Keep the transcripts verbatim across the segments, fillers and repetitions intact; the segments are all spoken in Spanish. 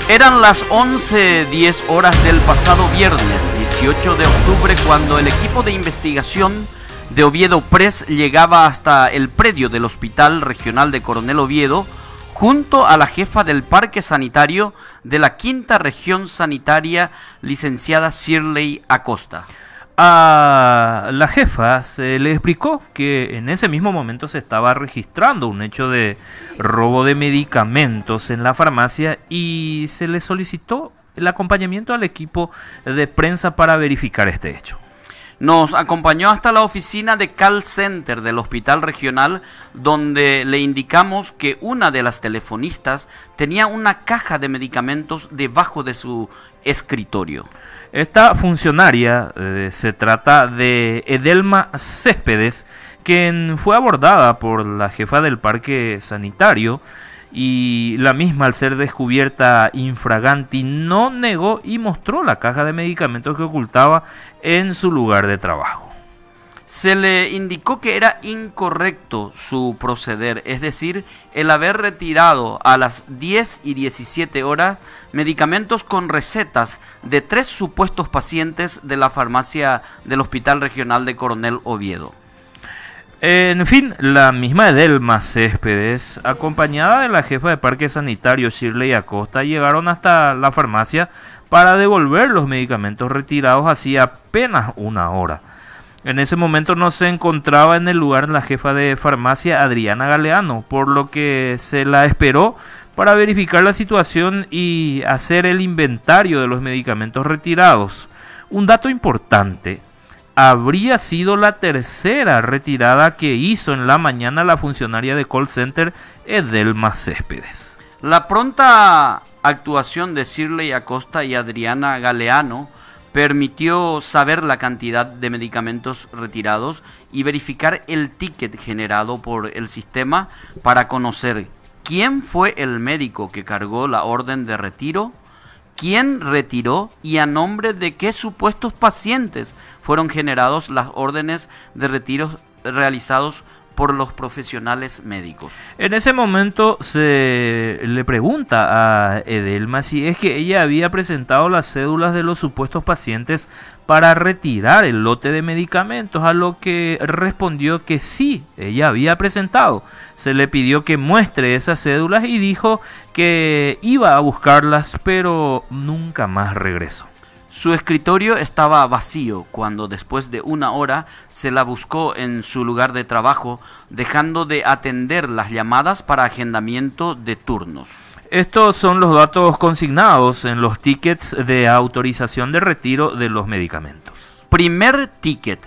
Eran las once diez horas del pasado viernes dieciocho de octubre cuando el equipo de investigación de Oviedo Press llegaba hasta el predio del Hospital Regional de Coronel Oviedo junto a la jefa del Parque Sanitario de la Quinta Región Sanitaria, licenciada Shirley Acosta. A la jefa se le explicó que en ese mismo momento se estaba registrando un hecho de robo de medicamentos en la farmacia y se le solicitó el acompañamiento al equipo de prensa para verificar este hecho. Nos acompañó hasta la oficina de call center del Hospital Regional, donde le indicamos que una de las telefonistas tenía una caja de medicamentos debajo de su escritorio. Esta funcionaria eh, se trata de Edelma Céspedes, quien fue abordada por la jefa del parque sanitario y la misma, al ser descubierta infraganti, no negó y mostró la caja de medicamentos que ocultaba en su lugar de trabajo. Se le indicó que era incorrecto su proceder, es decir, el haber retirado a las diez y diecisiete horas medicamentos con recetas de tres supuestos pacientes de la farmacia del Hospital Regional de Coronel Oviedo. En fin, la misma Edelma Céspedes, acompañada de la jefa de parque sanitario Shirley Acosta, llegaron hasta la farmacia para devolver los medicamentos retirados hacía apenas una hora. En ese momento no se encontraba en el lugar la jefa de farmacia Adriana Galeano, por lo que se la esperó para verificar la situación y hacer el inventario de los medicamentos retirados. Un dato importante: habría sido la tercera retirada que hizo en la mañana la funcionaria de call center Edelma Céspedes. La pronta actuación de Shirley Acosta y Adriana Galeano permitió saber la cantidad de medicamentos retirados y verificar el ticket generado por el sistema para conocer quién fue el médico que cargó la orden de retiro, quién retiró y a nombre de qué supuestos pacientes fueron generados las órdenes de retiro realizados por los profesionales médicos. En ese momento se le pregunta a Edelma si es que ella había presentado las cédulas de los supuestos pacientes para retirar el lote de medicamentos, a lo que respondió que sí, ella había presentado. Se le pidió que muestre esas cédulas y dijo que iba a buscarlas, pero nunca más regresó. Su escritorio estaba vacío cuando después de una hora se la buscó en su lugar de trabajo, dejando de atender las llamadas para agendamiento de turnos. Estos son los datos consignados en los tickets de autorización de retiro de los medicamentos. Primer ticket.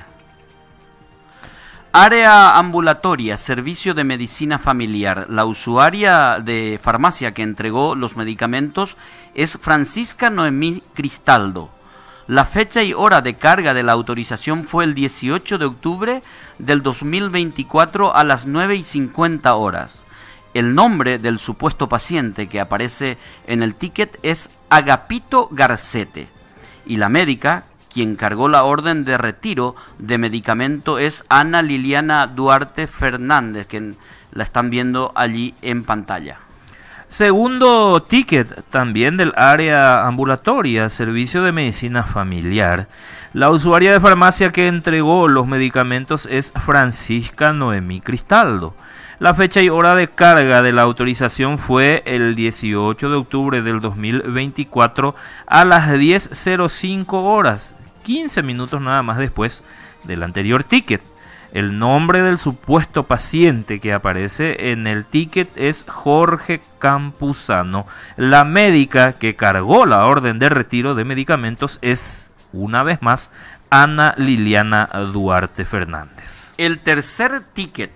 Área ambulatoria, servicio de medicina familiar. La usuaria de farmacia que entregó los medicamentos es Francisca Noemí Cristaldo. La fecha y hora de carga de la autorización fue el dieciocho de octubre del dos mil veinticuatro a las nueve y cincuenta horas. El nombre del supuesto paciente que aparece en el ticket es Agapito Garcete y la médica quien cargó la orden de retiro de medicamento es Ana Liliana Duarte Fernández, que la están viendo allí en pantalla. Segundo ticket, también del área ambulatoria, servicio de medicina familiar. La usuaria de farmacia que entregó los medicamentos es Francisca Noemí Cristaldo. La fecha y hora de carga de la autorización fue el dieciocho de octubre del dos mil veinticuatro a las diez cero cinco horas, quince minutos nada más después del anterior ticket. El nombre del supuesto paciente que aparece en el ticket es Jorge Campuzano. La médica que cargó la orden de retiro de medicamentos es, una vez más, Ana Liliana Duarte Fernández. El tercer ticket.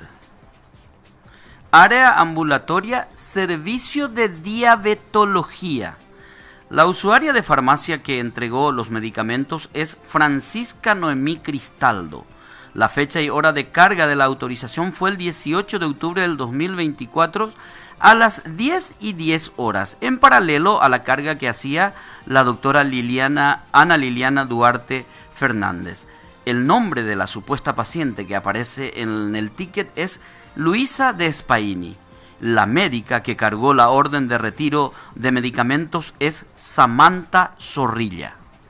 Área ambulatoria, servicio de diabetología. La usuaria de farmacia que entregó los medicamentos es Francisca Noemí Cristaldo. La fecha y hora de carga de la autorización fue el dieciocho de octubre del dos mil veinticuatro a las diez y diez horas, en paralelo a la carga que hacía la doctora Liliana, Ana Liliana Duarte Fernández. El nombre de la supuesta paciente que aparece en el ticket es Luisa de Spaini La médica que cargó la orden de retiro de medicamentos es Samantha Zorrilla.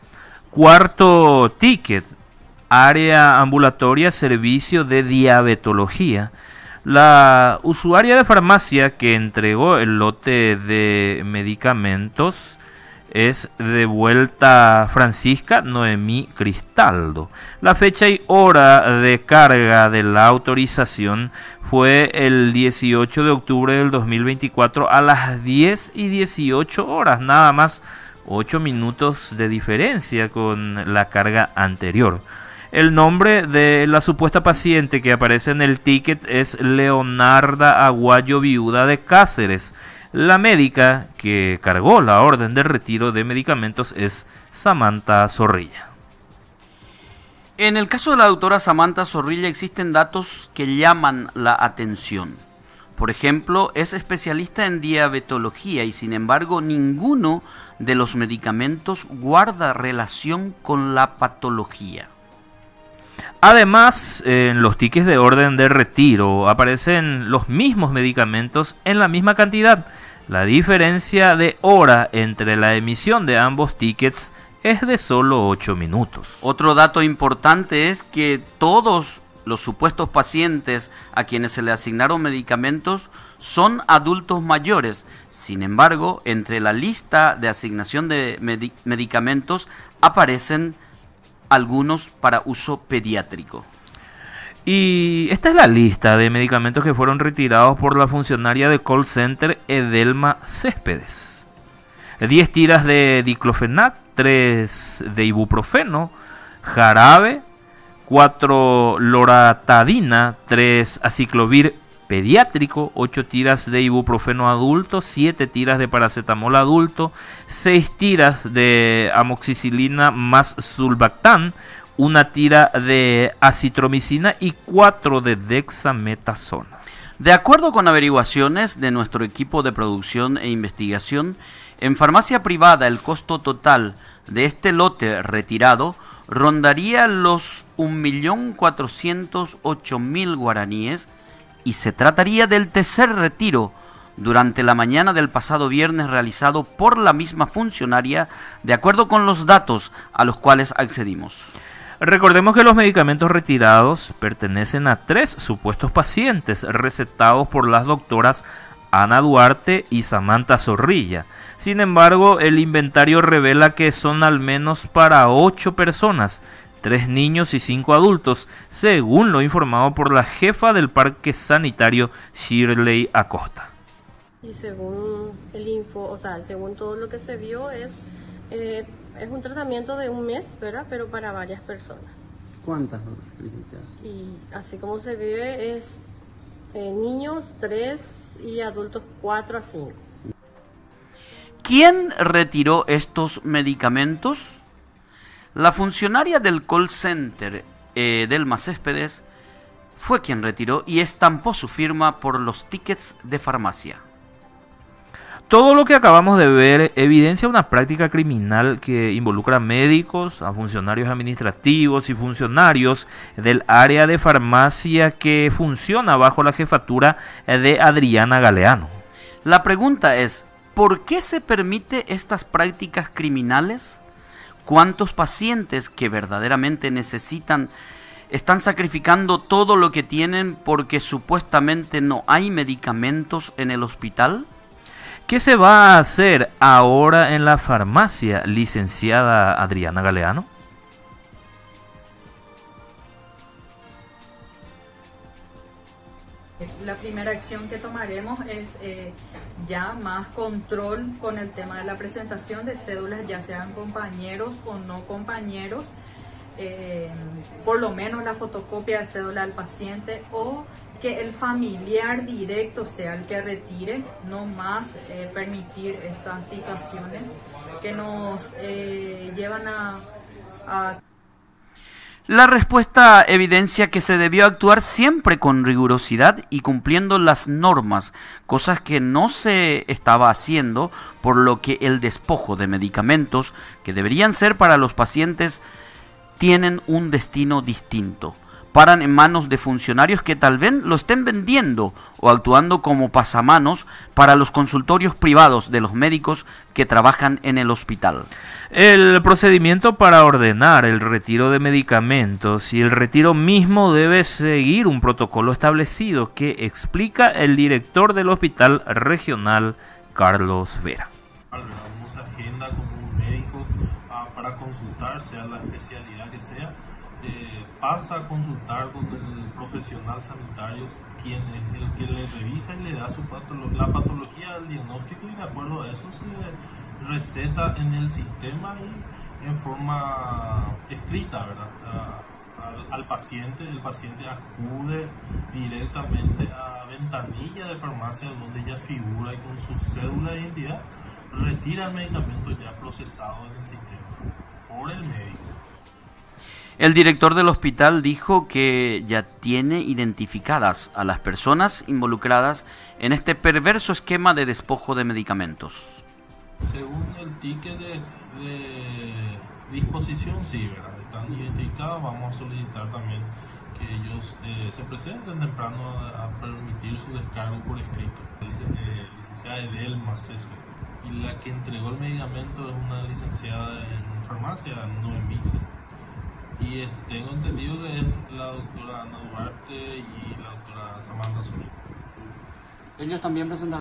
Cuarto ticket, área ambulatoria, servicio de diabetología. La usuaria de farmacia que entregó el lote de medicamentos es de vuelta Francisca Noemí Cristaldo. La fecha y hora de carga de la autorización fue el dieciocho de octubre del dos mil veinticuatro a las diez y dieciocho horas, nada más ocho minutos de diferencia con la carga anterior. El nombre de la supuesta paciente que aparece en el ticket es Leonarda Aguayo, viuda de Cáceres. La médica que cargó la orden de retiro de medicamentos es Samantha Zorrilla. En el caso de la doctora Samantha Zorrilla existen datos que llaman la atención. Por ejemplo, es especialista en diabetología y sin embargo ninguno de los medicamentos guarda relación con la patología. Además, en los tickets de orden de retiro aparecen los mismos medicamentos en la misma cantidad. La diferencia de hora entre la emisión de ambos tickets es de solo ocho minutos. Otro dato importante es que todos los supuestos pacientes a quienes se le asignaron medicamentos son adultos mayores. Sin embargo, entre la lista de asignación de med- medicamentos aparecen algunos para uso pediátrico. Y esta es la lista de medicamentos que fueron retirados por la funcionaria de call center Edelma Céspedes. diez tiras de diclofenac, tres de ibuprofeno, jarabe, cuatro loratadina, tres aciclovir pediátrico, ocho tiras de ibuprofeno adulto, siete tiras de paracetamol adulto, seis tiras de amoxicilina más sulbactam, una tira de acitromicina y cuatro de dexametasona. De acuerdo con averiguaciones de nuestro equipo de producción e investigación, en farmacia privada el costo total de este lote retirado rondaría los un millón cuatrocientos ocho mil guaraníes y se trataría del tercer retiro durante la mañana del pasado viernes realizado por la misma funcionaria, de acuerdo con los datos a los cuales accedimos. Recordemos que los medicamentos retirados pertenecen a tres supuestos pacientes recetados por las doctoras Ana Duarte y Samantha Zorrilla. Sin embargo, el inventario revela que son al menos para ocho personas, tres niños y cinco adultos, según lo informado por la jefa del parque sanitario Shirley Acosta. Y según el info, o sea, según todo lo que se vio, es, eh, es un tratamiento de un mes, ¿verdad? Pero para varias personas. ¿Cuántas, licenciada? Y así como se vive es eh, niños tres y adultos cuatro a cinco. ¿Quién retiró estos medicamentos? La funcionaria del call center, eh, Edelma Céspedes, fue quien retiró y estampó su firma por los tickets de farmacia. Todo lo que acabamos de ver evidencia una práctica criminal que involucra a médicos, a funcionarios administrativos y funcionarios del área de farmacia que funciona bajo la jefatura de Adriana Galeano. La pregunta es, ¿por qué se permite estas prácticas criminales? ¿Cuántos pacientes que verdaderamente necesitan están sacrificando todo lo que tienen porque supuestamente no hay medicamentos en el hospital? ¿Qué se va a hacer ahora en la farmacia, licenciada Adriana Galeano? La primera acción que tomaremos es eh, ya más control con el tema de la presentación de cédulas, ya sean compañeros o no compañeros, eh, por lo menos la fotocopia de cédula del paciente o que el familiar directo sea el que retire, no más eh, permitir estas situaciones que nos eh, llevan a... a La respuesta evidencia que se debió actuar siempre con rigurosidad y cumpliendo las normas, cosas que no se estaba haciendo, por lo que el despojo de medicamentos que deberían ser para los pacientes tienen un destino distinto. paran en manos de funcionarios que tal vez lo estén vendiendo o actuando como pasamanos para los consultorios privados de los médicos que trabajan en el hospital. El procedimiento para ordenar el retiro de medicamentos y el retiro mismo debe seguir un protocolo establecido que explica el director del Hospital Regional, Carlos Vera. Uno se agenda como un médico ah, para consultar, sea la especialidad que sea, eh, pasa a consultar con el profesional sanitario, quien es el que le revisa y le da su patolo la patología, el diagnóstico, y de acuerdo a eso se le receta en el sistema y en forma escrita, ¿verdad? A, al, al paciente, el paciente acude directamente a ventanilla de farmacia donde ya figura y con su cédula de identidad retira el medicamento ya procesado en el sistema por el médico. El director del hospital dijo que ya tiene identificadas a las personas involucradas en este perverso esquema de despojo de medicamentos. Según el ticket de, de disposición, sí, ¿verdad? Están identificados. Vamos a solicitar también que ellos eh, se presenten temprano a, a permitir su descargo por escrito. Eh, licenciada Edelma Sesco. Y la que entregó el medicamento es una licenciada en farmacia, Noemí. Y eh, tengo entendido que es la doctora Ana Duarte y la doctora Samantha Zuri. Ellos también presentaron.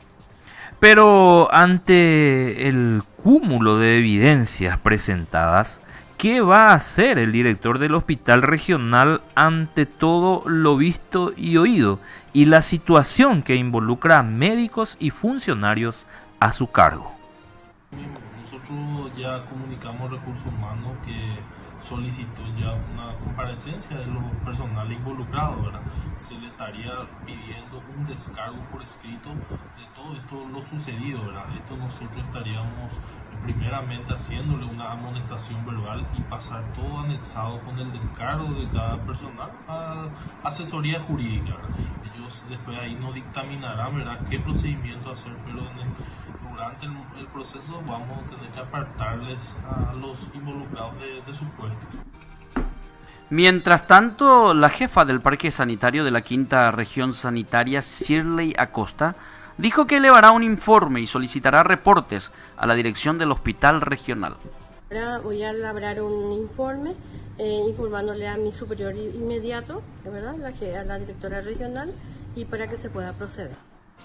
Pero ante el cúmulo de evidencias presentadas, ¿qué va a hacer el director del hospital regional ante todo lo visto y oído y la situación que involucra a médicos y funcionarios a su cargo? Nosotros ya comunicamos Recursos Humanos que solicitó ya una comparecencia de los personales involucrados, ¿verdad? Se le estaría pidiendo un descargo por escrito de todo esto lo sucedido, ¿verdad? Esto nosotros estaríamos primeramente haciéndole una amonestación verbal y pasar todo anexado con el descargo de cada personal a asesoría jurídica, ¿verdad? Ellos después ahí no dictaminarán, ¿verdad?, qué procedimiento hacer, pero en el, durante el, el proceso vamos a tener que apartarles a los involucrados de, de sus puestos. Mientras tanto, la jefa del Parque Sanitario de la Quinta Región Sanitaria, Shirley Acosta, dijo que elevará un informe y solicitará reportes a la dirección del hospital regional. Ahora voy a elaborar un informe eh, informándole a mi superior inmediato, ¿verdad?, la, a la directora regional, y para que se pueda proceder.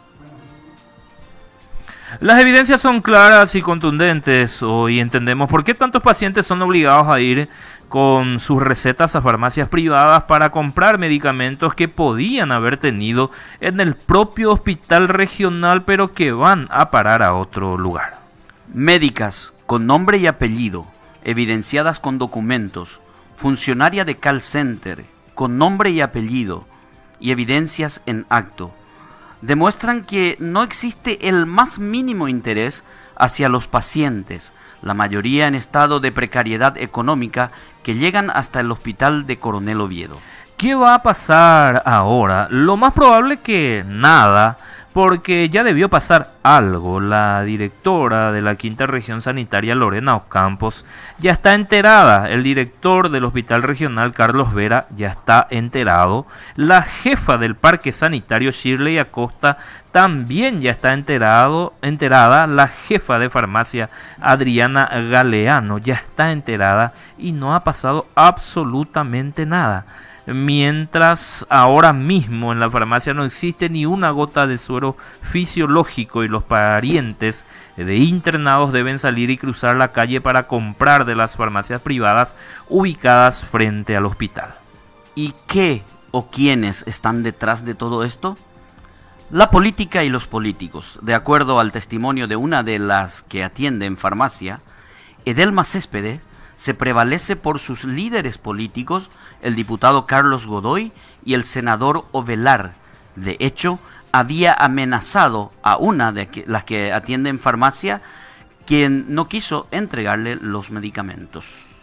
Las evidencias son claras y contundentes. Hoy entendemos por qué tantos pacientes son obligados a ir con sus recetas a farmacias privadas para comprar medicamentos que podían haber tenido en el propio hospital regional, pero que van a parar a otro lugar. Médicas con nombre y apellido, evidenciadas con documentos, funcionaria de call center con nombre y apellido y evidencias en acto, demuestran que no existe el más mínimo interés hacia los pacientes, la mayoría en estado de precariedad económica, que llegan hasta el hospital de Coronel Oviedo. ¿Qué va a pasar ahora? Lo más probable que nada, porque ya debió pasar algo. La directora de la Quinta Región Sanitaria, Lorena Ocampos, ya está enterada. El director del Hospital Regional, Carlos Vera, ya está enterado. La jefa del Parque Sanitario, Shirley Acosta, también ya está enterado, enterada. La jefa de farmacia, Adriana Galeano, ya está enterada y no ha pasado absolutamente nada. Mientras ahora mismo en la farmacia no existe ni una gota de suero fisiológico y los parientes de internados deben salir y cruzar la calle para comprar de las farmacias privadas ubicadas frente al hospital. ¿Y qué o quiénes están detrás de todo esto? La política y los políticos. De acuerdo al testimonio de una de las que atiende en farmacia, Edelma Céspedes, se prevalece por sus líderes políticos, el diputado Carlos Godoy y el senador Ovelar. De hecho, había amenazado a una de que, las que atiende en farmacia, quien no quiso entregarle los medicamentos.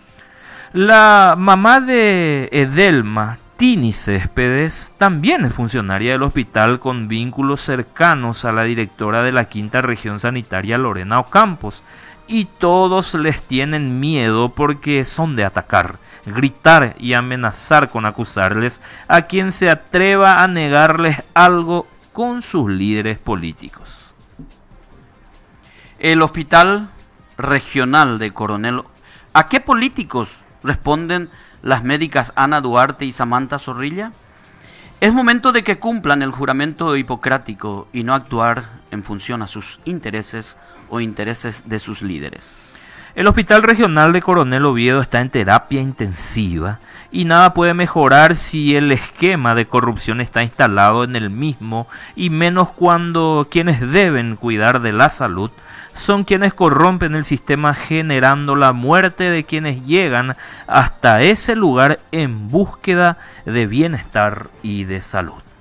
La mamá de Edelma, Tini Céspedes, también es funcionaria del hospital con vínculos cercanos a la directora de la Quinta Región Sanitaria, Lorena Ocampos, y todos les tienen miedo porque son de atacar, gritar y amenazar con acusarles a quien se atreva a negarles algo con sus líderes políticos. El Hospital Regional de Coronel. ¿A qué políticos responden las médicas Ana Duarte y Samantha Zorrilla? Es momento de que cumplan el juramento hipocrático y no actuar en función a sus intereses o intereses de sus líderes. El Hospital Regional de Coronel Oviedo está en terapia intensiva y nada puede mejorar si el esquema de corrupción está instalado en el mismo, y menos cuando quienes deben cuidar de la salud son quienes corrompen el sistema, generando la muerte de quienes llegan hasta ese lugar en búsqueda de bienestar y de salud.